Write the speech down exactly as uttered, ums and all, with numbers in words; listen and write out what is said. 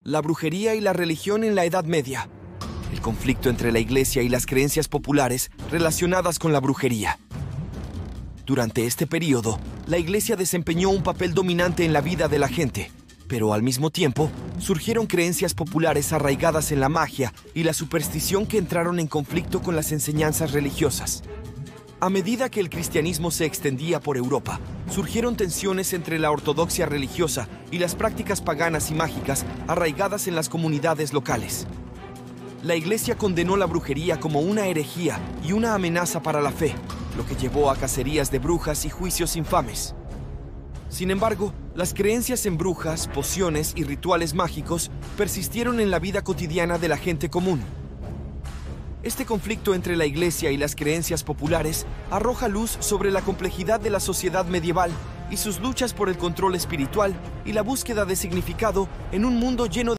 La brujería y la religión en la Edad Media. El conflicto entre la Iglesia y las creencias populares relacionadas con la brujería. Durante este período, la Iglesia desempeñó un papel dominante en la vida de la gente, pero al mismo tiempo surgieron creencias populares arraigadas en la magia y la superstición que entraron en conflicto con las enseñanzas religiosas. A medida que el cristianismo se extendía por Europa, surgieron tensiones entre la ortodoxia religiosa y las prácticas paganas y mágicas arraigadas en las comunidades locales. La Iglesia condenó la brujería como una herejía y una amenaza para la fe, lo que llevó a cacerías de brujas y juicios infames. Sin embargo, las creencias en brujas, pociones y rituales mágicos persistieron en la vida cotidiana de la gente común. Este conflicto entre la Iglesia y las creencias populares arroja luz sobre la complejidad de la sociedad medieval y sus luchas por el control espiritual y la búsqueda de significado en un mundo lleno de